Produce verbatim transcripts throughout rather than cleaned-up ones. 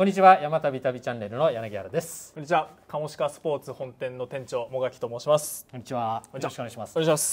こんにちは、山旅旅チャンネルの柳原です。 こんにちは、カモシカスポーツ本店の店長、もがきと申します。 こんにちは。よろしくお願いします。 お願いします。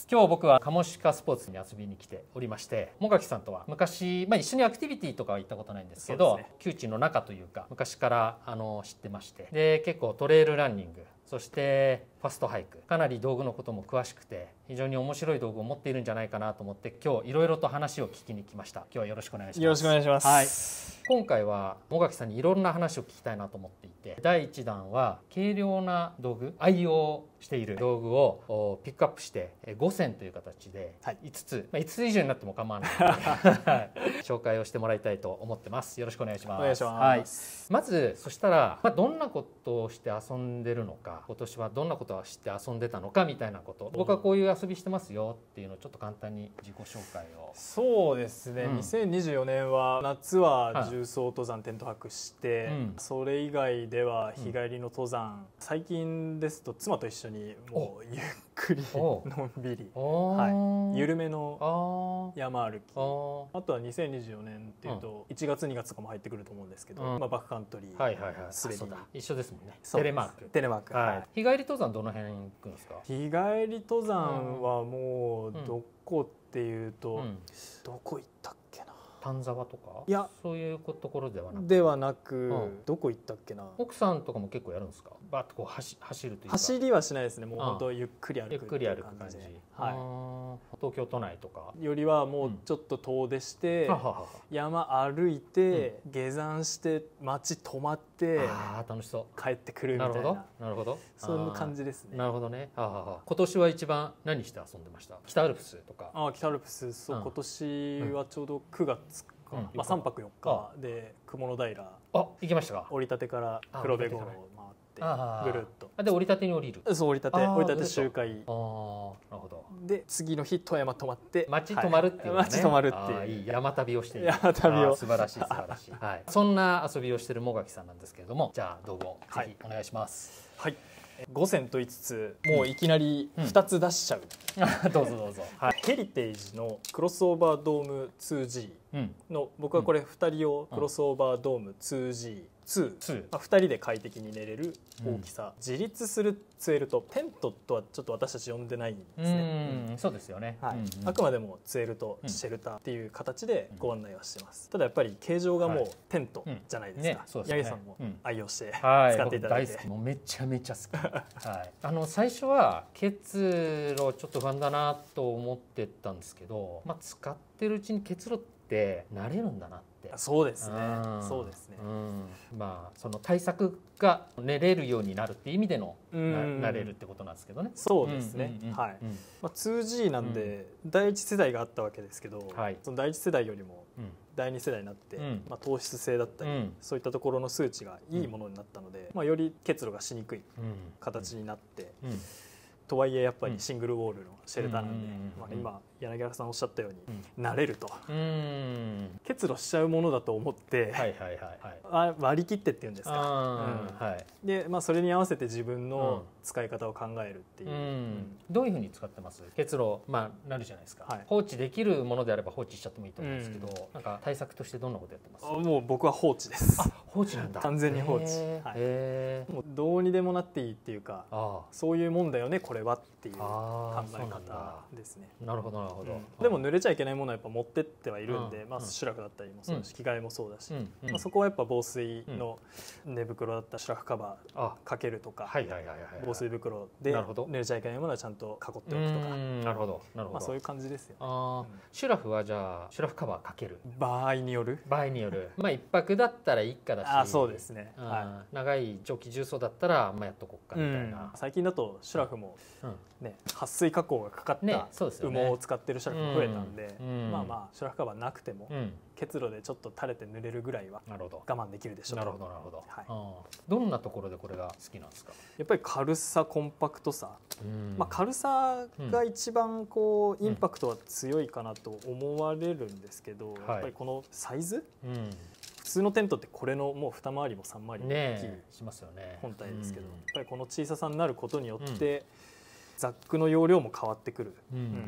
今日僕はカモシカスポーツに遊びに来ておりまして、もがきさんとは昔、まあ、一緒にアクティビティとかは行ったことないんですけど、ね、旧知の仲というか昔からあの知ってまして、で結構トレイルランニング、そしてファストハイク、かなり道具のことも詳しくて非常に面白い道具を持っているんじゃないかなと思って今日いろいろと話を聞きに来ました。今日はよろしくお願いします。 よろしくお願いします。 はい、今回はもがきさんにいろんな話を聞きたいなと思っていて、だいいちだんは軽量な道具、愛用している道具をピックアップしてごせんという形でいつつ、まあ、いつつ以上になっても構わないので紹介をしてもらいたいと思ってます。よろしくお願いします。 お願いします。 はい、まずそしたら、まあ、どんなことをして遊んでるのか、今年はどんなことをして遊んでたのかみたいなこと、僕はこういう遊びしてますよっていうのをちょっと簡単に自己紹介を。 そうですね、うん、にせんにじゅうよねんは夏は重装登山テント泊して、 うん、 それ以外では日帰りの登山、うん、最近ですと妻と一緒にもうゆっくりのんびり、はい、緩めの山歩き、あとはにせんにじゅうよねんっていうといちがつにがつとかも入ってくると思うんですけど、うん、まあ、バックカントリー、はいはいはい、滑り一緒ですもんね。テレマークテレマーク、はい、 日帰り登山どの辺行くんですか？ 日帰り登山はもうどこっていうと、うん、どこ行ったっけな、 丹沢とか、 いやそういうところではなくではなく、 うん、 どこ行ったっけな。 奥さんとかも結構やるんですか？バッとこう 走, 走るというか。 走りはしないですね。もう本当ゆっくり歩く、 ゆっくり歩く感じ、はい、東京都内とかよりはもうちょっと遠出して、うん、山歩いて、うん、下山して街泊まって、 あ楽しそう、 帰ってくるみたいな。 なるほどなるほど、 そういう感じですね。 なるほどね。ははは今年は一番何して遊んでました？北アルプスとか。 あ北アルプス、そう、うん、今年はちょうどくがつか、うん、まあ、さんぱくよっかで雲の平、 あ行きましたか？ 降り立てから黒部郷を回ってぐるっと。 で降り立てに降りる。 そう、降り立て降り立て周回。ああなるほど。 で次の日富山泊まって町泊まるっていうね、 町泊まるっていういい山旅をしている。 山旅を素晴らしい素晴らしい、はい、そんな遊びをしているもがきさんなんですけれども、じゃあ道具をぜひお願いします。 はい、ごせんと言いつつもういきなりふたつ出しちゃう、 うん、どうぞどうぞ、はい、 ヘリテージのクロスオーバードーム ツージー の、うん、僕はこれふたり用クロスオーバードーム ツージーツー、まあ、ふたりで快適に寝れる大きさ、うん、自立するツエルト、テントとはちょっと私たち呼んでないんですね。 うん、そうですよね、 はい、うんうん、あくまでもツエルト、シェルターっていう形でご案内はしてます。ただやっぱり形状がもうテントじゃないですか、はい、ね、八木さんも愛用して使っていただいて、 はい、もうめちゃめちゃ好き、はい、あの最初は結露ちょっと不安だなと思ってたんですけど、まあ、使ってるうちに結露って慣れるんだなって。 そうですね、そうですね、 うん、まあその対策が寝れるようになるっていう意味での慣れるってことなんですけどね。 そうですね、はい、まあ、ツージー なんでだいいち世代があったわけですけど、はい、そのだいいち世代よりもだいに世代になって、うん、まあ、糖質性だったり、うん、そういったところの数値がいいものになったので、うん、まあ、より結露がしにくい形になって、うんうん、とはいえやっぱりシングルウォールのシェルターなんで、まあ、今柳原さんおっしゃったように、うん、慣れると、うん、結露しちゃうものだと思って割り切ってっていうんですか、うん、はい、で、まあ、それに合わせて自分の使い方を考えるっていう、うんうん、 どういうふうに使ってます？結露、まあ、なるじゃないですか、はい、放置できるものであれば放置しちゃってもいいと思うんですけど、うん、なんか対策としてどんなことやってます？ もう僕は放置です。 あ、放置なんだ。 完全に放置、はい、もうどうにでもなっていいっていうか、そういうもんだよねこれはっていう考え方ですね。 なるほどなるほど、 うん、でも濡れちゃいけないものはやっぱ持ってってはいるんで、うん、まあ、シュラフだったりもそうだし、うん、着替えもそうだし、うん、まあ、そこはやっぱ防水の寝袋だったらシュラフカバーかけるとか、防水袋で濡れちゃいけないものはちゃんと囲っておくとか、 なるほどなるほど、 まあ、そういう感じですよね。 あ、うん、シュラフはじゃあシュラフカバーかける場合による場合によるまあ一泊だったら一家だし、 あ、そうですね、 はい、長い長期重曹だったらまあやっとこっかみたいな、 うん、最近だとシュラフも、ね、撥水加工がかかった羽毛を使ってるシュラフも増えたんで、まあまあシュラフカバーなくても、うん、結露でちょっと垂れて濡れるぐらいは我慢できるでしょう。 なるほどなるほど、はい、どんなところでこれが好きなんですか？ やっぱり軽さ、コンパクトさ、まあ、軽さが一番こうインパクトは強いかなと思われるんですけど、やっぱりこのサイズ、うん、普通のテントってこれのもうに回りもさん回り大きい本体ですけど、やっぱりこの小ささになることによってザックの容量も変わってくる、うんうん、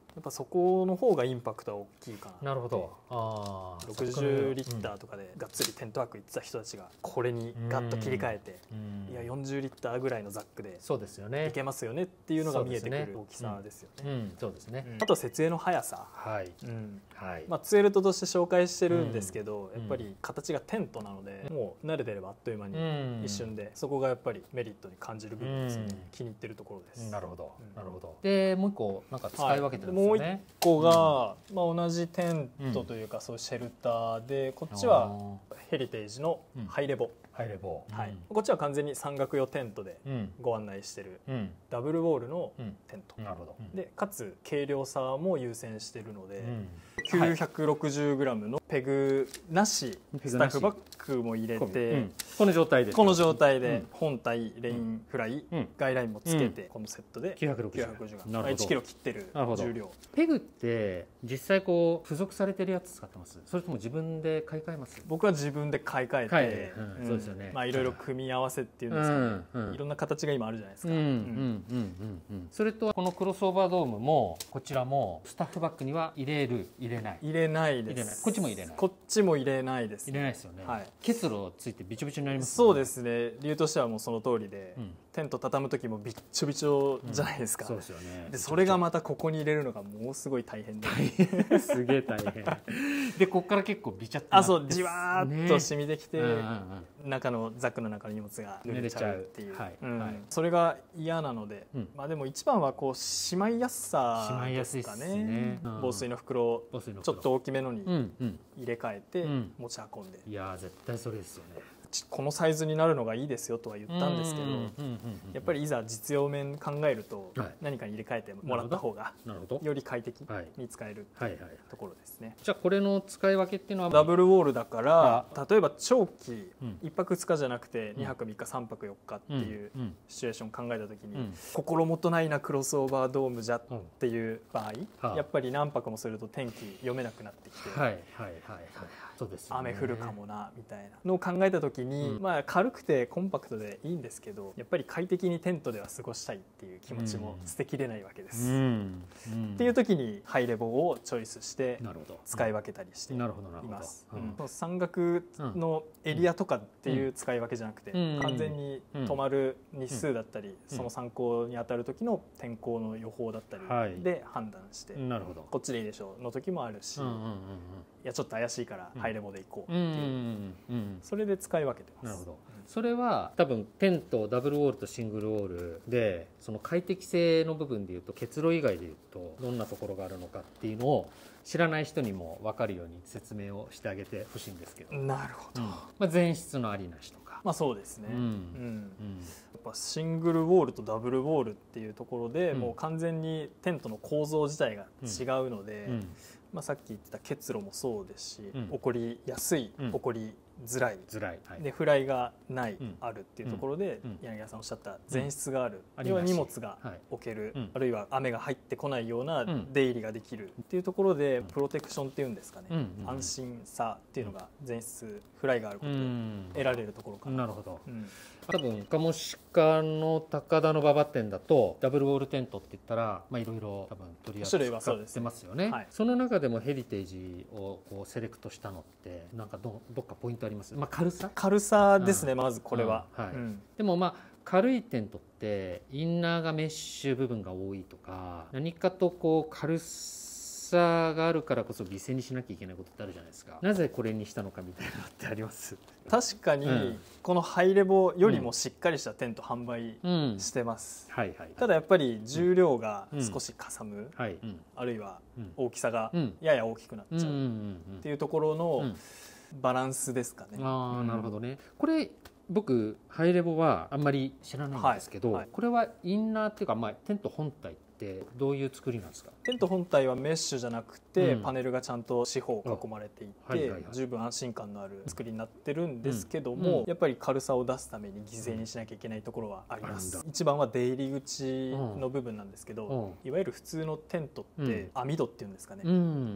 やっぱそこの方がインパクトは大きいかな。 なるほど。あろくじゅうリッターとかでがっつりテントワーク行ってた人たちがこれにガッと切り替えて、いやよんじゅうリッターぐらいのザックでそうですよね、 いけますよねっていうのが見えてくる大きさですよね。 そうですね。 あと設営の速さ、 はいはい、 まあツエルトとして紹介してるんですけど、やっぱり形がテントなのでもう慣れてればあっという間に一瞬で、そこがやっぱりメリットに感じる部分ですね。気に入ってるところです。 なるほどなるほど。でもう一個なんか使い分けてるんですよね。 もう一個が、まあ、同じテントというか、そういうシェルターで、こっちはヘリテージのハイレボ、 ハイレボ、 はい、こっちは完全に山岳用テントでご案内してるダブルウォールのテント、 なるほど。 でかつ軽量さも優先してるので、きゅうひゃくろくじゅうグラムのペグなしスタッフバッグも入れて、 この状態でこの状態で本体レインフライガイラインもつけて、このセットできゅうひゃくろくじゅうグラム、いちキロ切ってる重量。 ペグって実際こう付属されてるやつ使ってます？それとも自分で買い替えます？ 僕は自分で買い替えて、そうですよね。まあいろいろ組み合わせっていうんですかね、いろんな形が今あるじゃないですか。 それとこのクロスオーバードームもこちらもスタッフバッグには入れる入れない？ 入れないです。 こっちも入れない？ こっちも入れないです。 入れないですよね。結露ついてびちょびちょになります。 そうですね。理由としてはもうその通りで、テント畳む時もびっちょびちょじゃないですか。 そうですよね。 でそれがまたここに入れるのがものすごい大変で、 すげえ大変で、ここから結構ビチャッとあそうじわーっと染みてきて、中のザックの中の荷物が濡れちゃうっていう、それが嫌なので、まあでも一番はこうしまいやすさですかね。防水の袋をちょっと大きめのに入れ替えて持ち運んで、 いや絶対それですよね。 このサイズになるのがいいですよとは言ったんですけど、やっぱりいざ実用面考えると何かに入れ替えてもらった方がより快適に使えるところですね。 じゃあこれの使い分けっていうのはダブルウォールだから、例えば長期いっぱくふつかじゃなくてにはくみっかさんぱくよっかっていうシチュエーション考えた時に、心もとないなクロスオーバードームじゃっていう場合、やっぱり何泊もすると天気読めなくなってきて、雨降るかもなみたいなのを考えた時に、まあ軽くてコンパクトでいいんですけど、やっぱり快適にテントでは過ごしたいっていう気持ちも捨てきれないわけです。っていう時にハイレボをチョイスして使い分けたりしています。山岳のエリアとかっていう使い分けじゃなくて、完全に泊まる日数だったり、その参考に当たる時の天候の予報だったりで判断して、こっちでいいでしょうの時もあるし、いやちょっと怪しいからハイレボで行こうっていう、それで使い分けてます。 なるほど。それは多分テントダブルウォールとシングルウォールで、その快適性の部分でいうと結露以外でいうとどんなところがあるのかっていうのを知らない人にも分かるように説明をしてあげてほしいんですけど。 なるほど。 まあ前室のありなしとか。 まあそうですね。やっぱシングルウォールとダブルウォールっていうところで、もう完全にテントの構造自体が違うので、まあさっき言ってた結露もそうですし、起こりやすい、起こりづらい、でフライがない、あるっていうところで、柳谷さんおっしゃった前室がある、要は荷物が置ける、あるいは雨が入ってこないような出入りができるっていうところで、プロテクションっていうんですかね、安心さっていうのが前室フライがあることで得られるところかな。 なるほど。多分カモシカの高田の馬場店だとダブルウォールテントって言ったら、まあいろいろ多分取り扱ってますよね。その中でもヘリテージをこうセレクトしたのってなんか ど, どっかポイントあります？まあ軽さ？ 軽さですね、まずこれは。 でもまあ軽いテントってインナーがメッシュ部分が多いとか、何かとこう軽さがあるからこそ犠牲にしなきゃいけないことってあるじゃないですか。なぜこれにしたのかみたいなのってあります？ 確かにこのハイレボよりもしっかりしたテント販売してます。ただやっぱり重量が少しかさむ、あるいは大きさがやや大きくなっちゃうっていうところのバランスですかね。 ああ、なるほどね。これ僕ハイレボはあんまり知らないんですけど、はいはい、これはインナーっていうか、まあ、テント本体ってどういう作りなんですか？ テント本体はメッシュじゃなくて、うん、パネルがちゃんと四方囲まれていて、はいはいはい、十分安心感のある作りになってるんですけども、うんうん、やっぱり軽さを出すために犠牲にしなきゃいけないところはあります。うん、一番は出入り口の部分なんですけど、うん、いわゆる普通のテントって網戸っていうんですかね、うん、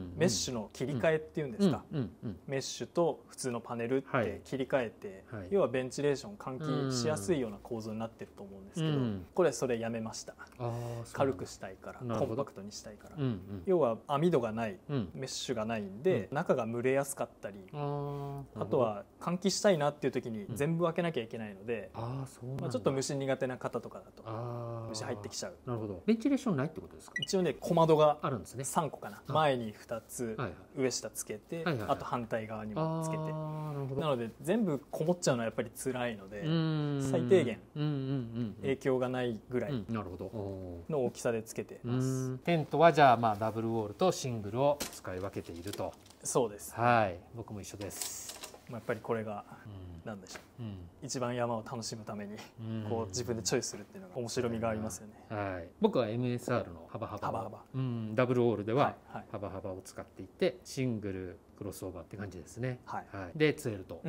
メッシュの切り替えっていうんですか、うんうんうん、メッシュと普通のパネルって切り替えて、はい、要はベンチレーション換気しやすいような構造になってると思うんですけど、うん、これそれやめました。軽くししたいからコンパクトにしたいから、 うんうん、 要は網戸がない、うん、メッシュがないんで、うん、中が蒸れやすかったり、うん、あとは換気したいなっていう時に全部開けなきゃいけないので、うん、あそうなんだ、まあ、ちょっと虫苦手な方とかだと虫入ってきちゃう。 なるほど。ベンチレーションないってことですか？ 一応ね小窓があるんですね。 さんこかな、前にふたつ、はいはい、上下つけて、はいはいはい、あと反対側にもつけて、なので全部こもっちゃうのはやっぱり辛いので、最低限影響がないぐらいの大きさでつけてます。 テントはじゃあまあダブルウォールとシングルを使い分けていると。 そうです、 はい、僕も一緒です。 やっぱりこれがなんでしょう、うん、一番山を楽しむためにこう自分でチョイスするっていうのが面白みがありますよね。 はい、僕は エムエスアール の幅幅幅幅、 うん、ダブルウォールでは幅幅を使っていて、シングルクロスオーバーって感じですね。はいはい、でツエルト、うん、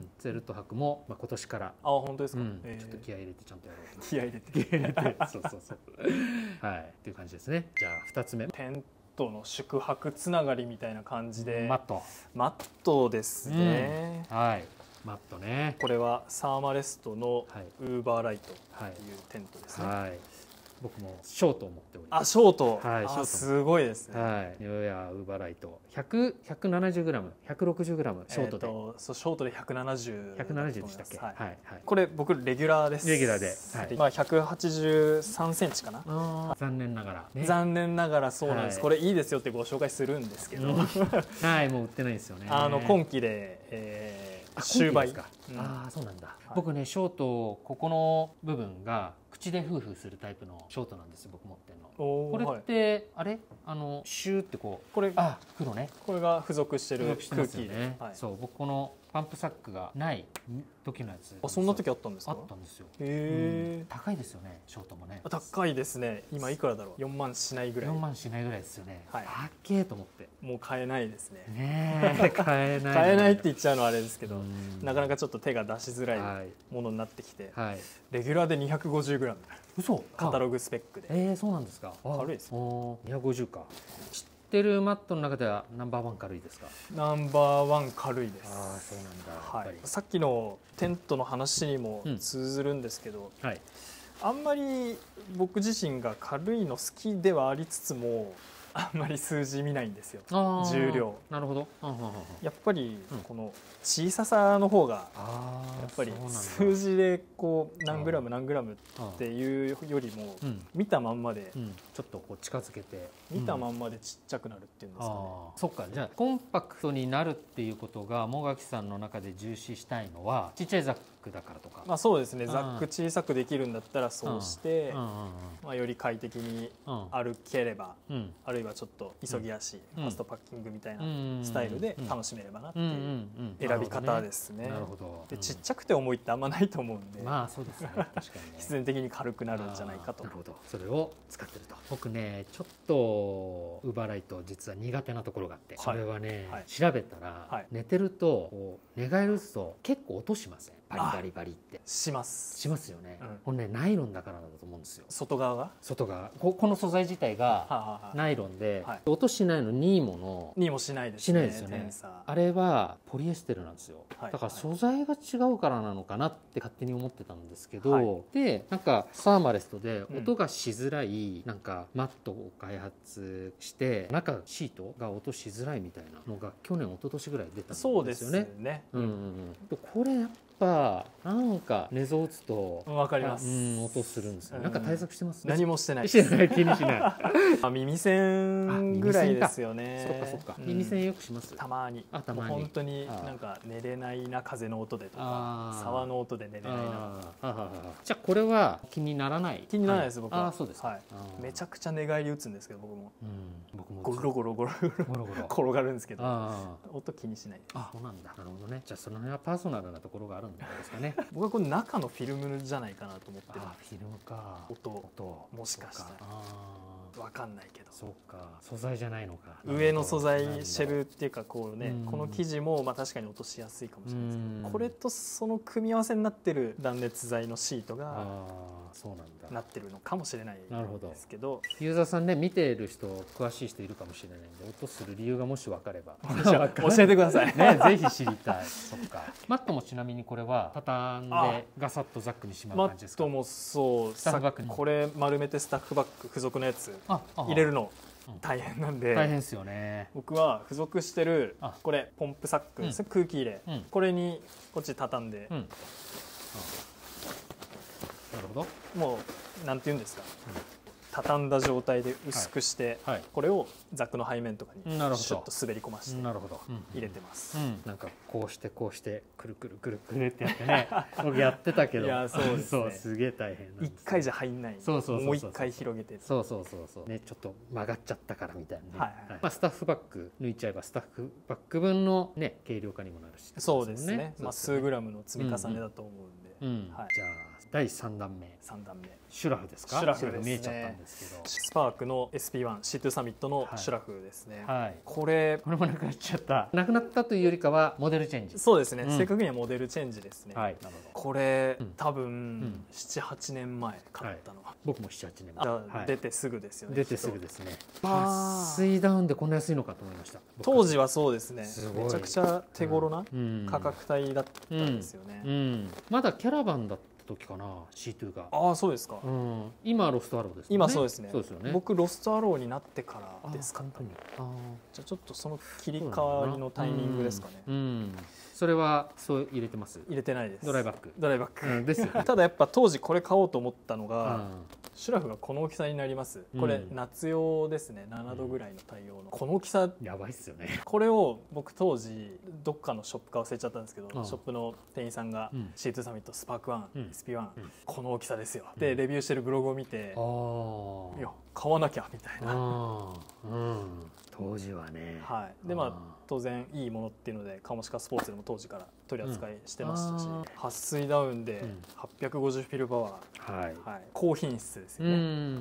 ツエルト泊も、まあ、今年からあ本当ですか、うんえー、ちょっと気合い入れてちゃんとやろうと。 気合い入れて気合い入れてそうそうそうはいっていう感じですね。じゃあふたつめ、 テントの宿泊つながりみたいな感じでマットマットですね、 うん、はいマットね。 これはサーマレストのウーバーライトっていうテントですね。 はいはい、僕もショートを持っております。 あショート、 はい、 ショートすごいですね。 はい、ニューエアウーバーライトひゃく、ひゃくななじゅうグラム、ひゃくろくじゅうグラムショートで、えー、とそうショートでひゃくななじゅう、 ひゃくななじゅうでしたっけ？はいはいはい、これ僕レギュラーです。 レギュラーで、はい、 まあひゃくはちじゅうさんセンチかな。 残念ながら、 ね、残念ながらそうなんです、はい、これいいですよってご紹介するんですけど、 はいもう売ってないですよね。 あの今期で、えー終売ですか、うん、ああそうなんだ、はい、僕ねショートここの部分が口でフーフーするタイプのショートなんですよ、僕持ってるの。これって、はい、あれあのシューってこうこれあ黒ね、 これが付属してる空気ね、はい、そう僕このパンプサックがない時のやつ。 あそんな時あったんですか？ あったんですよ。 へえ、 うん、高いですよねショートもね。 高いですね。今いくらだろう、よんまんしないぐらい。 よんまんしないぐらいですよね。はい、高えと思ってもう買えないですね。 ねえ買えない、 買えないって言っちゃうのはあれですけど、なかなかちょっと手が出しづらいものになってきて、はい、レギュラーで にひゃくごじゅうグラム、 嘘カタログスペックで。 えー、そうなんですか。 軽いですね。 にひゃくごじゅうか。知ってるマットの中ではナンバーワン軽いですか？ ナンバーワン軽いです。 ああそうなんだ、 はい、さっきのテントの話にも通ずるんですけど、うんはい、あんまり僕自身が軽いの好きではありつつもあんまり数字見ないんですよ、重量。なるほど。やっぱりこの小ささの方がやっぱり数字でこう何グラム何グラムっていうよりも見たまんまでちょっとこう近づけて見たまんまでちっちゃくなるっていうんですかね。 そっか、じゃあコンパクトになるっていうことが茂垣さんの中で重視したいのはちっちゃいザックだからとか。 まあそうですね、ザック小さくできるんだったらそうしてまあより快適に歩ければ、あるいはちょっと急ぎ足ファストパッキングみたいなスタイルで楽しめればなっていう選び方ですね。なるほど。でちっちゃくて重いってあんまないと思うんで、 まあそうですね、確かに必然的に軽くなるんじゃないかと。 なるほど、それを使ってると。僕ねちょっとウーバーライト実は苦手なところがあって、それはね調べたら寝てるとこう寝返ると結構音しません？バリバリバリってしますしますよね、うん、これねナイロンだからだと思うんですよ。 外側が外側 こ, この素材自体がナイロンで、はい、音しないのニーモのニーモしないですね。 しないですよね。あれはポリエステルなんですよ、はい、だから素材が違うからなのかなって勝手に思ってたんですけど、はい、でなんかサーマレストで音がしづらい、うん、なんかマットを開発して中シートが音しづらいみたいなのが去年一昨年ぐらい出たんですよね。 そうですね、 うんうんうん、これやっぱなんか寝相打つと分かります、 うん、音するんですよ、うん、なんか対策してます？ 何もしてないしてない、気にしないあ耳栓ぐらいですよね。 そっかそっか、うん、耳栓よくします？ たまに。あたまに本当になんか寝れないな風の音でとか沢の音で寝れないな。 じゃあこれは気にならない？ 気にならないです、僕は。 あそうです、 はい、めちゃくちゃ寝返り打つんですけど僕も、うん、 僕もゴロゴロゴロゴロ転がるんですけど音気にしないです。 あそうなんだ。なるほどね。じゃあその辺はパーソナルなところがあるんですかね。 僕はこの中のフィルムじゃないかなと思ってる。 あフィルムか。 音音もしかしたら分かんないけど。 そうか、素材じゃないのか。 上の素材シェルっていうかこうね、この生地もまあ確かに落としやすいかもしれないですけど、これとその組み合わせになってる断熱材のシートがそうなんだなってるのかもしれないですけど、 ユーザーさんね見ている人詳しい人いるかもしれないんで落とする理由がもし分かれば教えてくださいね、ぜひ知りたい。そっか。マットもちなみにこれは畳んでガサッとザックにしまう感じですか？ マットもそうスタッフバッグにこれ丸めてスタッフバッグ付属のやつ入れるの大変なんで、 大変ですよね。 僕は付属してるこれポンプサック、うん、空気入れ、うん、これにこっち畳んで、うん、なるほど。 もうなんて言うんですか、うん、畳んだ状態で薄くして、はいはい、これをザックの背面とかにシュッと滑り込まして入れてます。 うんうん、なんかこうしてこうしてくるくるくるくるってやってね僕やってたけど、いやそうですね、すげえ大変なんです。 一回じゃ入んない。そうそうそうそう、もう一回広げて、 そうそうそうそうね、ちょっと曲がっちゃったからみたいなね、はいはい、まあ、スタッフバッグ抜いちゃえばスタッフバッグ分のね軽量化にもなるし、 そうですね、まあ、数グラムの積み重ねだと思うんで、 うんうん、はい、じゃあだいさんだんめさんだんめシュラフですか？ シュラフですね。 見えちゃったんですけど、 スパークの エスピーワンシーツー サミットのシュラフですね、はいはい、これこれもなくなっちゃった。なくなったというよりかはモデルチェンジ。 そうですね、うん、正確にはモデルチェンジですね、はい、 なるほど。 これ、うん、多分、うん、ななはちねんまえ買ったのは、はい、 僕もななはちねんまえ、 はい、出てすぐですよね。 出てすぐですね。撥水ダウンでこんな安いのかと思いました。 当時はそうですね、めちゃくちゃ手頃な価格帯だったんですよね、うんうんうん、 まだキャラバンだった時かな シーツー が。 ああそうですか、 うん、今ロストアローですね。 今そうですね。 そうですよね。 僕ロストアローになってからですか。ああ、じゃあちょっとその切り替わりのタイミングですかね。 うん、うん、それはそう入れてます？ 入れてないです。 ドライバック。 ドライバック、 うん、ですよね。 ただやっぱ当時これ買おうと思ったのが、うん、シュラフがこの大きさになります。これ夏用ですね、ななどぐらいの対応の、うん、この大きさやばいっすよね。 これを僕当時どっかのショップか忘れちゃったんですけど、うん、ショップの店員さんが、うん、シーツー サミットスパークワン、うん、エスピーワン、うん、この大きさですよ、うん、でレビューしてるブログを見て、うん、いや買わなきゃみたいな、 うん、当時はね、 はい、でまあ当然いいものっていうのでカモシカスポーツでも当時から取り扱いしてましたし、うん、撥水ダウンではっぴゃくごじゅうフィルパワー、はいはい、高品質ですよね。うん、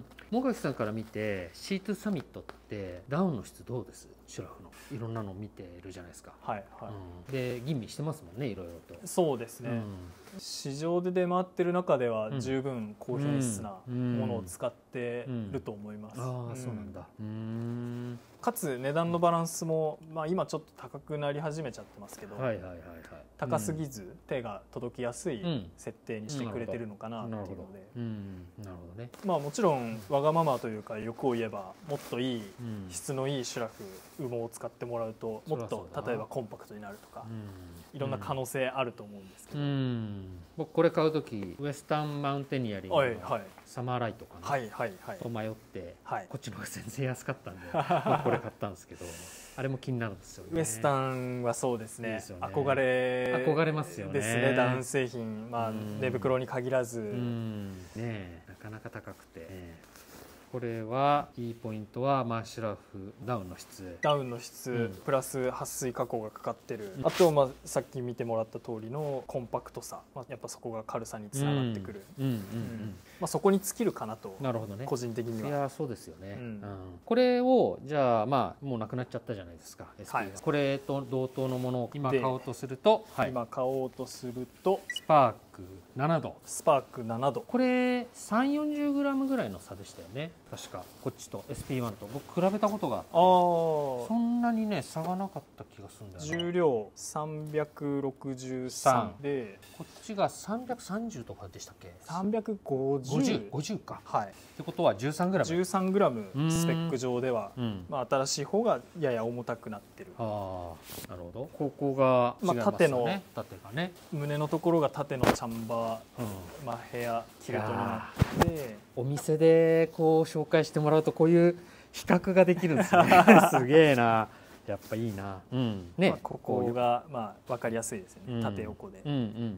茂垣さんから見て シーツー サミットってダウンの質どうです？シュラフのいろんなの見てるじゃないですか。はいはい、うん、で吟味してますもんね、いろいろと。 そうですね、うん、市場で出回ってる中では十分高品質なものを使ってると思います。うんうん、 ああそうなんだ。うーん、 かつ値段のバランスも、まあ、今ちょっと高くなり始めちゃってますけど、はいはいはいはい、高すぎず手が届きやすい設定にしてくれてるのかなっていうので、 なるほどね。 まあもちろんわがままというか欲を言えばもっといい質のいいシュラフ羽毛を使ってもらうともっと例えばコンパクトになるとかいろんな可能性あると思うんですけど、うんうん、 僕これ買う時ウエスタンマウンテニアリングのサマーライトかな、はいはいはい、と迷って、はい、こっちの方が全然安かったんでまあこれ買ったんですけどあれも気になるんですよね。 ウエスタンはそうですね、いいですよね、憧れ憧れますよね。 ですね、ダウン製品、まあ、寝袋に限らず、うん、ね、なかなか高くて、ね、これはいいポイントは、まあ、シュラフダウンの質ダウンの質、うん、プラス撥水加工がかかってる、うん、あと、まあ、さっき見てもらった通りのコンパクトさ、まあ、やっぱそこが軽さにつながってくる、そこに尽きるかなと。なるほどね、個人的には。 いやそうですよね、うんうん、これをじゃあ、まあ、もうなくなっちゃったじゃないですか、はい、これと同等のものを今買おうとすると、 はい、今買おうとするとスパークななどスパークななどこれ さんじゅうよんじゅうグラム ぐらいの差でしたよね確か。こっちと エスピーワン と僕比べたことがあって、あそんなにね差がなかった気がするんだよな。 重量さんびゃくろくじゅうさんでこっちがさんびゃくさんじゅうとかでしたっけ。 さんびゃくごじゅう、 ごじゅうか、 はい、 ってことは じゅうさんグラムじゅうさんグラムスペック上では、まあ、新しい方がやや重たくなってる。 ああなるほど。ここが違いますよね、まあ、縦の縦がね、 胸のところが縦のチャンバー、うん、まあ、ヘアキルトになって、 お店でこう紹介してもらうとこういう比較ができるんですねすげえな、やっぱいいな、うんね、 まあ、ここがまあ分かりやすいですよね、うん、縦横で、 うんうん、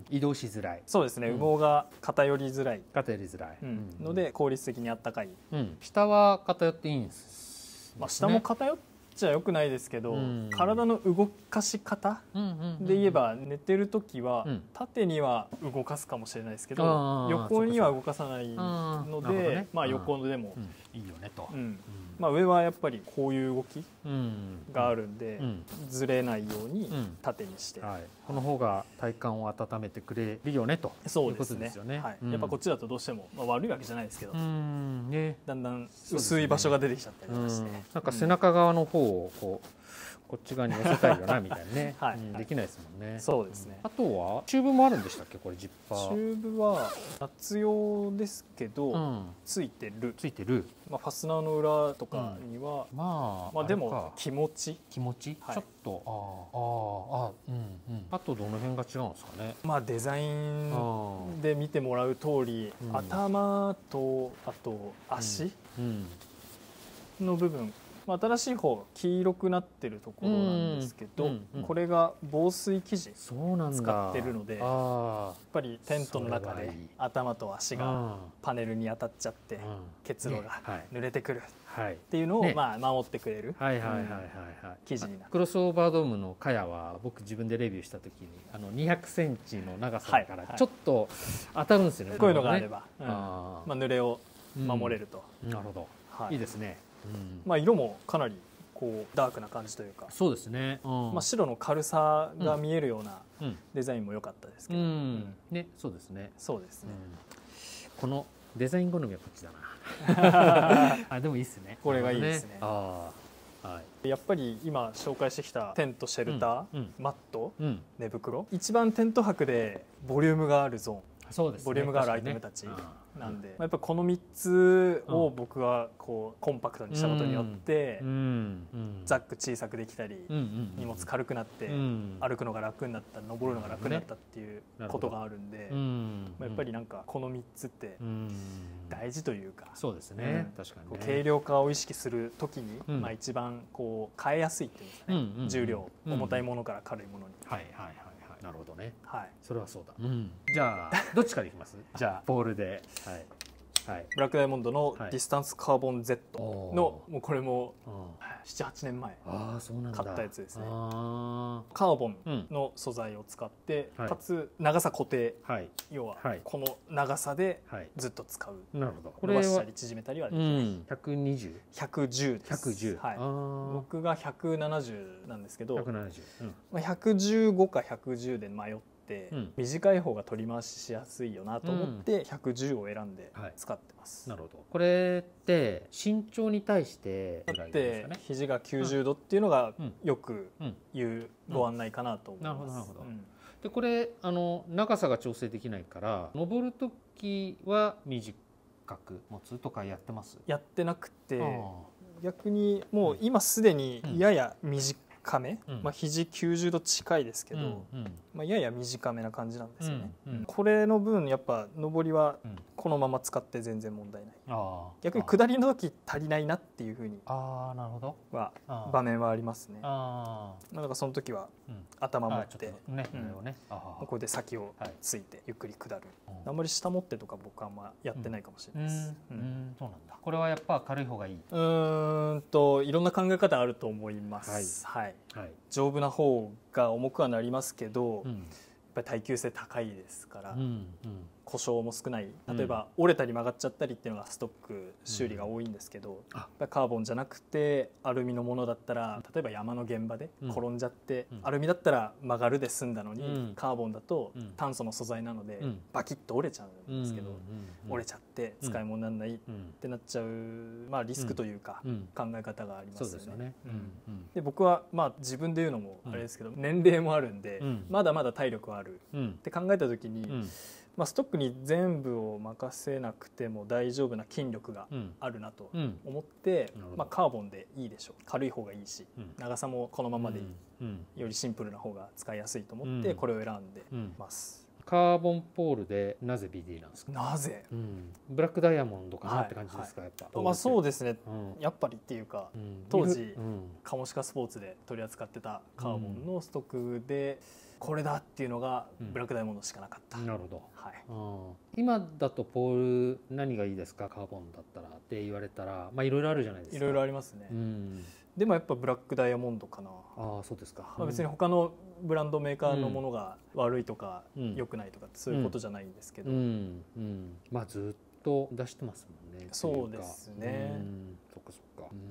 移動しづらい。 そうですね、羽毛が偏りづらい、 偏りづらい、 うん、ので効率的にあったかい、 うん、下は偏っていいんです、 まあ、下も偏っちゃ良くないですけど、うん、体の動かし方で言えば寝てる時は縦には動かすかもしれないですけど、うん、横には動かさないので、ね、まあ横でも、 うん、いいよねと、 うんまあ、上はやっぱりこういう動きがあるんで、うん、ずれないように縦にして、うんはい、この方が体幹を温めてくれるよねということですよね。 はいうん、やっぱこっちだとどうしても、まあ、悪いわけじゃないですけど、うんね、だんだん薄い場所が出てきちゃったりとかして、ね、 なんか背中側の方をこうこっち側に寄せたいよなみたいなね、はいうん、できないですもんね。 そうですね。 あとはチューブもあるんでしたっけ、これジッパー。 チューブは夏用ですけど、うん、ついてる。 ついてる。 まあファスナーの裏とかには、うん、まあまあでも気持ち気持ち、はい、ちょっとああああうんうんあとどの辺が違うんですかね。 まあデザインで見てもらう通り、うん、頭とあと足の部分。まあ、新しい方黄色くなってるところなんですけど、うんうんうん、これが防水生地使ってるので、やっぱりテントの中で頭と足がパネルに当たっちゃって結露が濡れてくるっていうのをまあ守ってくれる生地になって、 クロスオーバードームのカヤは僕自分でレビューした時にあのにひゃくセンチの長さだからちょっと当たるんですよね、はいはい、 こういうのがあれば、うんまあ、濡れを守れると、 うん、なるほど、はい、いいですね。 うんまあ、色もかなりこうダークな感じというか、 そうですね、うんまあ、白の軽さが見えるようなデザインも良かったですけど、うんうんね、そうですねそうですね、 うん、このデザイン好みはこっちだなあでもいいですね、 これがいいですね。 あ、はい、 やっぱり今紹介してきたテント、シェルター、うん、マット、うん、寝袋、一番テント泊でボリュームがあるゾーン、 そうですね、 ボリュームがあるアイテムたちなんで、やっぱこのみっつを僕はこうコンパクトにしたことによってザック小さくできたり、荷物軽くなって歩くのが楽になった、登るのが楽になったっていうことがあるんで、やっぱりなんかこのみっつって大事というか、 そうですね、確かに軽量化を意識するときにまあ一番こう変えやすいっていうんですかね、重量、重たいものから軽いものに。 はいはいはい、なるほどね。 はい。 それはそうだ。うん、じゃあどっちからいきます？じゃあボールで。はい。はい。 ブラックダイヤモンドのディスタンスカーボン Z の、もうこれもななはちねんまえ買ったやつですね。カーボンの素材を使って、かつ長さ固定、要はこの長さでずっと使う。 なるほど。 伸ばしたり縮めたりはできない。ひゃくにじゅう、 ひゃくじゅうです。 ひゃくじゅう。 はい。僕がひゃくななじゅうなんですけど、 ひゃくななじゅう。 まあひゃくじゅうごかひゃくじゅうで迷って。うん、短い方が取り回ししやすいよなと思ってひゃくじゅうを選んで使ってます、 うんはい、なるほど。これって身長に対してだって肘がきゅうじゅうどっていうのがよく言うご案内かなと思います。 なるほどなるほど。でこれあの長さが調整できないから登る時は短く持つとかやってます？ やってなくて、逆にもう今すでにやや短く短め、うんまあ、肘きゅうじゅうど近いですけど、うんうんまあ、やや短めな感じなんですよね、うんうん、これの分やっぱ上りはこのまま使って全然問題ない、うん、逆に下りの時足りないなっていうふうには場面はありますね。あなんかその時は頭持って、うんねうんね、ここで先をついてゆっくり下る、はい、あんまり下持ってとか僕はあんまやってないかもしれないです、 うんうん、そうなんだ。これはやっぱ軽い方がいい？ うーんといろんな考え方あると思います、はいはいはい、丈夫な方が重くはなりますけど、うん、やっぱり耐久性高いですから、うんうん、故障も少ない。例えば折れたり曲がっちゃったりっていうのがストック修理が多いんですけど、うん、やっぱりカーボンじゃなくてアルミのものだったら、例えば山の現場で転んじゃって、うん、アルミだったら曲がるで済んだのに、うん、カーボンだと炭素の素材なので、うん、バキッと折れちゃうんですけど、うん、折れちゃって使い物にならないってなっちゃう、まあ、リスクというか考え方がありますよね。で僕はまあ自分で言うのもあれですけど、年齢もあるんで、まだまだ体力はあるって考えた時に、まあ、ストックに全部を任せなくても大丈夫な筋力があるなと思って、うんまあ、カーボンでいいでしょう、軽い方がいいし、うん、長さもこのままでいい、うん、よりシンプルな方が使いやすいと思ってこれを選んでます、 うん、カーボンポールでなぜ ビーディー なんですか？ なぜ、 うん、ブラックダイヤモンドかなって感じですか、はいはい、やっぱ、 まあ、そうですね、うん、やっぱりっていうか、うん、当時、うん、カモシカスポーツで取り扱ってたカーボンのストックで、これだっていうのがブラックダイヤモンドしかなかった、うん、 なるほど、 はい、 うん、今だとポール何がいいですかカーボンだったらって言われたら、まあいろいろあるじゃないですか。 いろいろありますね、 うん、 でもやっぱブラックダイヤモンドかな。 ああそうですか。 まあ、別に他のブランドメーカーのものが悪いとか良くないとかってそういうことじゃないんですけど、 うんうんうん、まあずっと出してますもんね。 そうですね。 うん、そっかそっか。うん、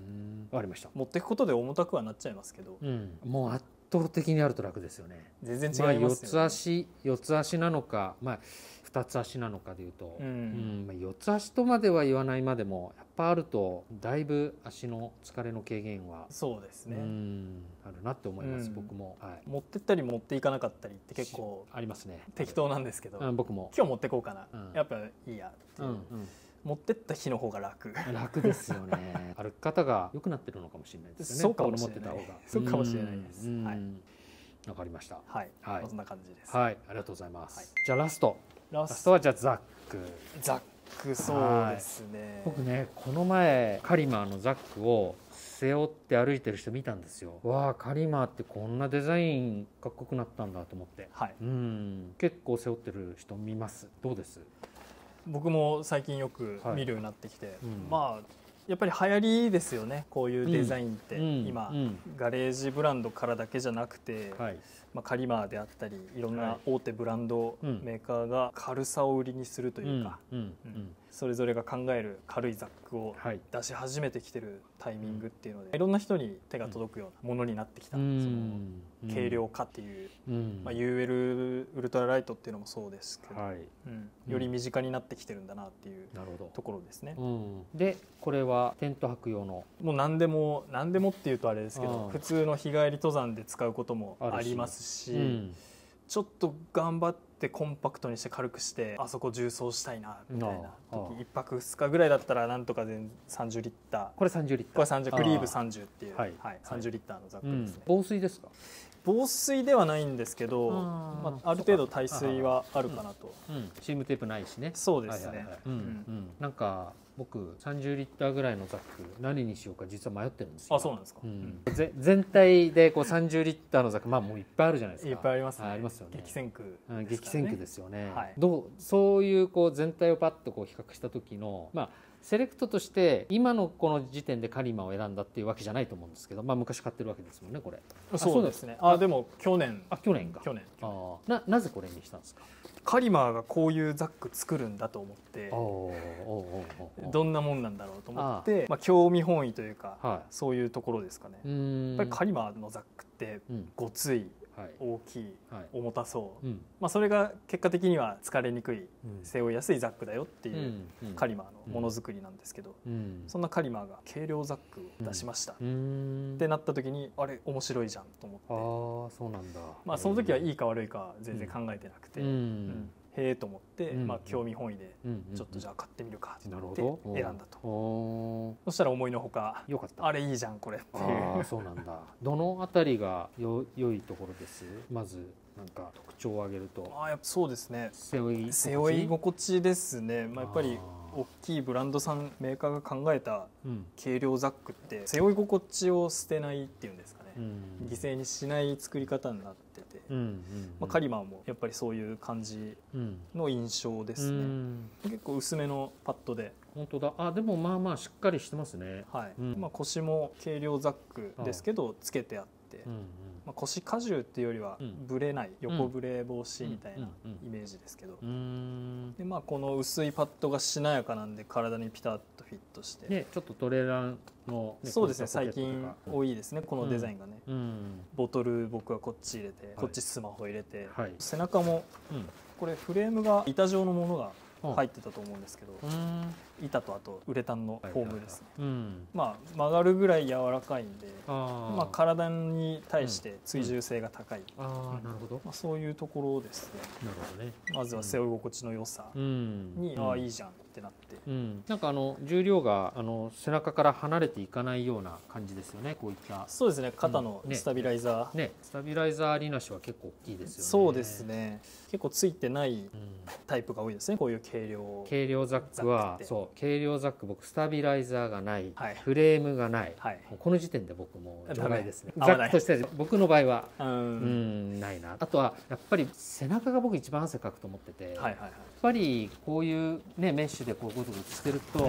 わかりました。 持っていくことで重たくはなっちゃいますけど、 うん、もう圧倒的にあると楽ですよね。 全然違いますよね。 まあ、四つ足四つ足なのか、まあ二つ足なのかでいうと、 うんうんまあ、四つ足とまでは言わないまでもやっぱあるとだいぶ足の疲れの軽減はそうですね、 うんあるなって思います、うん、僕も、はい、 持ってったり持っていかなかったりって結構ありますね。 適当なんですけど、 うん、僕も今日持ってこうかな、 うん、 やっぱいいやっていう、うんうん、持ってった日の方が楽楽ですよね歩き方が良くなってるのかもしれないですよね。 そうかもしれない。そうかもしれないです。はい、 わかりました。 はい、はい、そんな感じです。 はい、ありがとうございます。はい、じゃあラストラストはじゃあザックザックそうですね。 僕ねこの前カリマーのザックを背負って歩いてる人見たんですよ。わあカリマーってこんなデザインかっこよくなったんだと思って、はい、うん結構背負ってる人見ます。どうです？ 僕も最近よく見るようになってきて、はいうん、まあやっぱり流行りですよねこういうデザインって、うん、今、うん、ガレージブランドからだけじゃなくて、はいまあ、カリマーであったりいろんな大手ブランドメーカーが軽さを売りにするというか、うんうんうん、それぞれが考える軽いザックを出し始めてきてるタイミングっていうのでいろんな人に手が届くようなものになってきた、うん、その軽量化っていう、うんまあ、ユーエル ウルトラライトっていうのもそうですけど、はいうん、より身近になってきてるんだなっていうところですね、うん、 でこれはテント泊用のもう何でも何でもっていうとあれですけど普通の日帰り登山で使うこともありますし、うん、ちょっと頑張ってコンパクトにして軽くしてあそこ重装したいなみたいな時いっぱくふつかぐらいだったらなんとか全さんじゅうリッターこれさんじゅうリッターこれさんじゅうクリーブさんじゅうっていう、はいはい、さんじゅうリッターのザックですね、 うん、防水ですか？ 防水ではないんですけどあ、まあ、ある程度耐水はあるかなと、 うんうん、シームテープないしね。 そうですねなんか僕さんじゅうリッターぐらいのザック何にしようか実は迷ってるんですよ。 あ、そうなんですか、うん、 ぜ全体でこうさんじゅうリッターのザックまあもういっぱいあるじゃないですか。 いっぱいありますね。 ありますよね。 激戦区ですからね。 激戦区ですよね、はい、どうそういうこう全体をパッとこう比較した時のまあセレクトとして今のこの時点でカリマを選んだっていうわけじゃないと思うんですけど、まあ、昔買ってるわけですもんねこれ。 そうですね。あでも去年あ去年か去年あ な, なぜこれにしたんですか？ カリマーがこういうザック作るんだと思ってどんなもんなんだろうと思ってまあ、興味本位というか、はい、そういうところですかね。やっぱりカリマーのザックってごつい、はい、大きい、はい、重たそう、うんまあ、それが結果的には疲れにくい、うん、背負いやすいザックだよっていうカリマーのものづくりなんですけど、うん、そんなカリマーが軽量ザックを出しました、うん、ってなった時にあれ面白いじゃんと思って、 あそうなんだ、 まあ、その時はいいか悪いかは全然考えてなくて、うんうんへえと思って、うんまあ、興味本位でちょっとじゃあ買ってみるかってなって選んだと、うん、そしたら思いのほかよかったあれいいじゃんこれっていう。 あそうなんだ。どのあたりがよ良いところです？まずなんか特徴を挙げると。 あやっぱそうですね背負い背負い心地ですね、まあ、やっぱり大きいブランドさんメーカーが考えた軽量ザックって背負い心地を捨てないっていうんですかね、うん、犠牲にしない作り方になってて、うんうんうんまあ、カリマーもやっぱりそういう感じの印象ですね、うん、結構薄めのパッドで。 本当だ。あでもまあまあしっかりしてますね、 はいうんまあ、腰も軽量ザックですけどつけてあって、うんうんまあ、腰荷重っていうよりはブレない、うん、横ブレ防止みたいなイメージですけど、うん、でまあ、この薄いパッドがしなやかなんで体にピタッとフィットして、 ね、ちょっとトレーラーの、 ね、そうですね最近多いですねこのデザインがね、うんうん、ボトル僕はこっち入れて、はい、こっちスマホ入れて、はい、背中も、うん、これフレームが板状のものが入ってたと思うんですけど、うん、板とあとウレタンのフォームですね、はいはいはいうん、まあ曲がるぐらい柔らかいんであ、まあ、体に対して追従性が高い、うんうん、あなるほど、まあ、そういうところですね。なるほどね。まずは背負い心地の良さに、うん、ああいいじゃんってなって、 うん、なんかあの重量があの背中から離れていかないような感じですよねこういった。 そうですね肩のスタビライザー、 ねね、スタビライザーありなしは結構大きいですよね。 そうですね結構ついてないタイプが多いですねこういう軽量軽量ザックは。そう軽量ザック僕スタビライザーがない、はい、フレームがない、はい、もうこの時点で僕も除外ですね。ザックとして僕の場合はうんうんないな。あとはやっぱり背中が僕一番汗かくと思ってて、はいはいはい、やっぱりこういう、ね、メッシュ足でこうゴツゴツしてると、うん、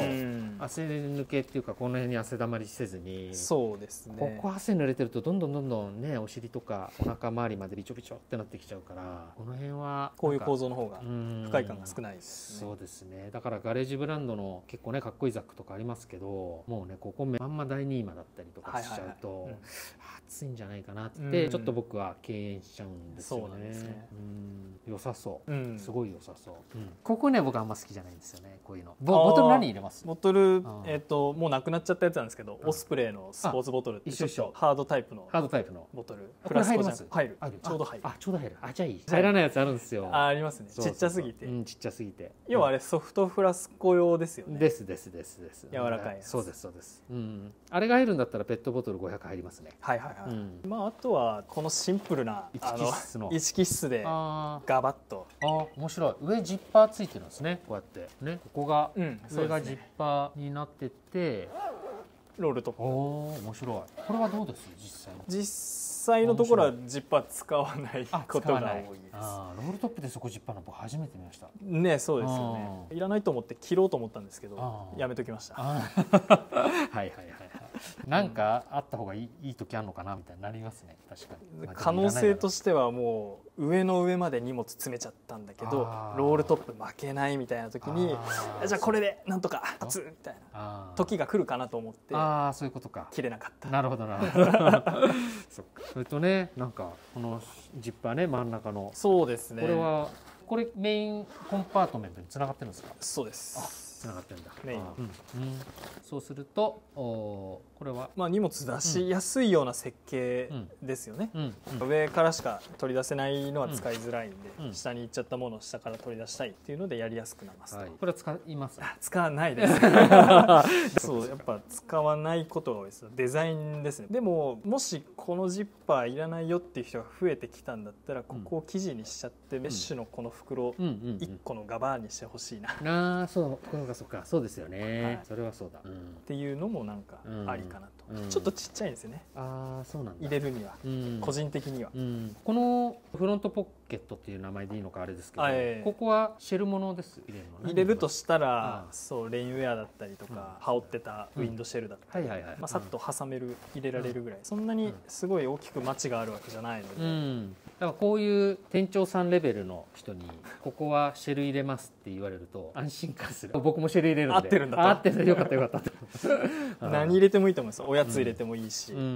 汗抜けっていうかこの辺に汗だまりせずに、 そうですね、 ここ汗濡れてるとどんどんどんどんねお尻とかお腹周りまでビチョビチョってなってきちゃうから、この辺はこういう構造の方が不快感が少ないですね。 そうですね。だからガレージブランドの結構ねかっこいいザックとかありますけど、もうねここまんま第二今だったりとかしちゃうと、はいはいはい、うん、暑いんじゃないかなってちょっと僕は敬遠しちゃうんですよね。そうなんですね。うん、良さそう、うん、すごい良さそう、うん、ここね僕あんま好きじゃないんですよね。こういうのボ, ボトル何入れます？ ボトル、えー、ともうなくなっちゃったやつなんですけど、オスプレイのスポーツボトルってちょっとハードタイプのハードタイプのボトル、 これ入ります？ 入る、ちょうど入る。 あ、ちょうど入る。あ、じゃあいい。入らないやつあるんですよ。 あ、ありますね。ちっちゃすぎて、 うん、ちっちゃすぎて。 要はあれソフトフラスコ用ですよね。 ですですですです。 柔らかいやつ。 そうですそうです。うん。あれが入るんだったらペットボトルごひゃく入りますね。 はいはいはい。うん、まああとはこのシンプルな一気質の一気質でガバッと。 あ、面白い。上ジッパーついてるんですね。こうやってね。ここが、うん、上がジッパーになってて。 ロールトップ。 おー、面白い。これはどうです実際に？ 実際のところはジッパー使わないことが多いです。 あ、ロールトップでそこジッパーの僕初めて見ました。 ね、そうですよね。いらないと思って切ろうと思ったんですけど、やめときました。 はいはいはいはい。なんかあった方がいい、いい時あるのかなみたいになりますね。確かに。 可能性としてはもう上の上まで荷物詰めちゃったんだけど、ロールトップ負けないみたいな時に、じゃあこれでなんとか立つみたいな時が来るかなと思って、 ああそういうことか。 切れなかった。 なるほどなるほど。そっか。それとね、なんかこのジッパーね、真ん中の。 そうですね。 これはこれメインコンパートメントに繋がってるんですか？ そうです。 つながってるんだ。 メイン。うんうん、そうするとおこれは、 まあ、荷物出しやすいような設計ですよね。うんうん、上からしか取り出せないのは使いづらいんで、うん、下に行っちゃったものを下から取り出したいっていうのでやりやすくなります、はい、 これは使います？ 使わないです。そうやっぱ使わないことが多いです。デザインですね。でももしこのジッパーいらないよっていう人が増えてきたんだったら、ここを生地にしちゃってメッシュのこの袋いっこのガバーにしてほしいな。 ああそうこのそうかそうですよね、はい、それはそうだ、うん、 っていうのもなんかありかなと、うん、ちょっとちっちゃいんですよね。 ああそうなんだ。 入れるには、うん、個人的には、 うん、このフロントポッケットっていう名前でいいのかあれですけど、えー、ここはシェルものです入れるの、ね、 入れるとしたらそうレインウェアだったりとか、うん、羽織ってたウィンドシェルだったりさっと挟める入れられるぐらい、そんなにすごい大きくマチがあるわけじゃないので、うん、 だからこういう店長さんレベルの人にここはシェル入れますって言われると安心感する。僕もシェル入れるんで合ってるんだと。 合ってるよかったよかったと。 何入れてもいいと思います。おやつ入れてもいいし、うんうんうん、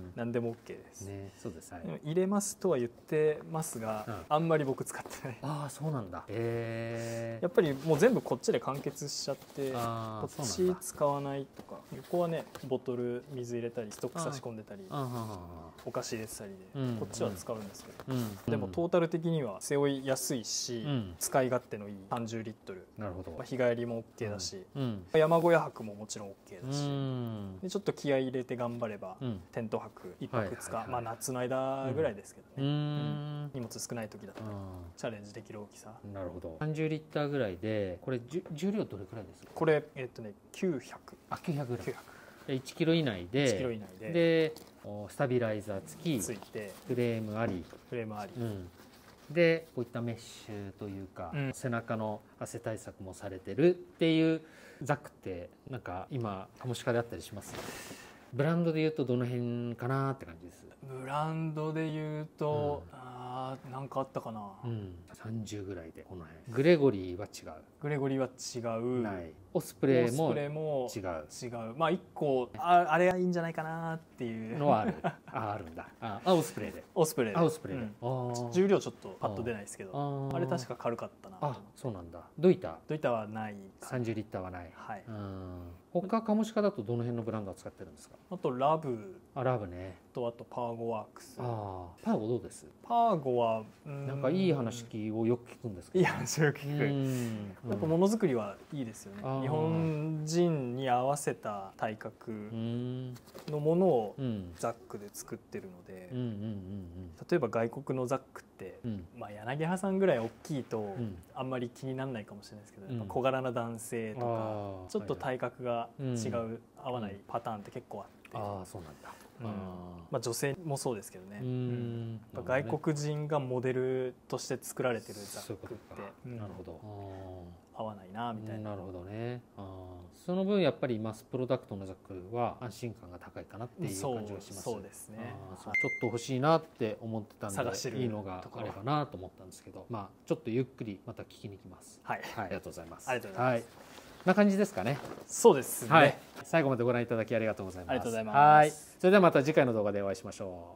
何でも OK です、ね、 そうです、はい、 入れますとは言ってますが、うん、あんまり僕使ってない。 ああそうなんだ。へやっぱりもう全部こっちで完結しちゃって、こっち使わないとか、横はねボトル水入れたりストック差し込んでたりお菓子入れてたりで、うん、こっちは使うんですけど、うん、でもトータル的には背負いやすいし、うん、使い勝手のいいさんじゅうリットル、 なるほど、 まあ、日帰りも OK だし、うん、山小屋泊ももちろん OK だし、うん、でちょっと気合い入れて頑張れば、うん、テント泊いっぱくふつか、はいはいはい、まあ、夏の間ぐらいですけどね、うんうん、荷物少ない時だったらチャレンジできる大きさ。 なるほど。さんじゅうリッターぐらいでこれ重量どれくらいですか？ これ、えーっとね、きゅうひゃく。 あ、きゅうひゃくぐらい。いちキロ以内で、 いちキロ以内で、 でスタビライザー付き、 ついてフレームあり、 フレームあり、うん、 でこういったメッシュというか、うん、背中の汗対策もされてるっていうザックってなんか今カモシカであったりします？ブランドでいうとどの辺かなって感じです。 ブランドでいうと、うん、あなんかあったかな、 うん、さんじゅうぐらいでこの辺。グレゴリーは違う。 グレゴリーは違う。 ない。オスプレイも違う。 違う。まあいっこ あ, あれがいいんじゃないかなっていうのはある。ああるんだ。ああオスプレイで。 オスプレイで。 あオスプレイで、 うん、重量ちょっとパッと出ないですけど、あ, あれ確か軽かったな。 あそうなんだ。ドイタ。 ドイタはない。 さんじゅうリッターはない。 はい。 うん他カモシカだとどの辺のブランドを使ってるんですか？ あとラブ。 あラブね。 とあとパーゴワークス。 あパーゴどうです？ パーゴはなんかいい話をよく聞くんですけど、 いい話をよく聞く。やっぱものづくりはいいですよね。日本人に合わせた体格のものをザックで作ってるので、例えば外国のザックって、うん、まあ柳葉さんぐらい大きいとあんまり気にならないかもしれないですけど、やっぱ小柄な男性とかちょっと体格が違う、合わないパターンって結構あって、 あそうなんだ。 うん、まあ、女性もそうですけどね、うん、外国人がモデルとして作られてるザックって、 なるほど、 合わないなみたいな。 なるほどね。あ、その分やっぱりマスプロダクトのザックは安心感が高いかなっていう感じがします。 そうですね。 あ、そう、ちょっと欲しいなって思ってたんで、いいのがあればなと思ったんですけど、まあちょっとゆっくりまた聞きに来ます。 はい、 はい、ありがとうございます。 ありがとうございます。はい、 な感じですかね。 そうですね。はい、 最後までご覧いただきありがとうございます。 ありがとうございます。 はい、それではまた次回の動画でお会いしましょう。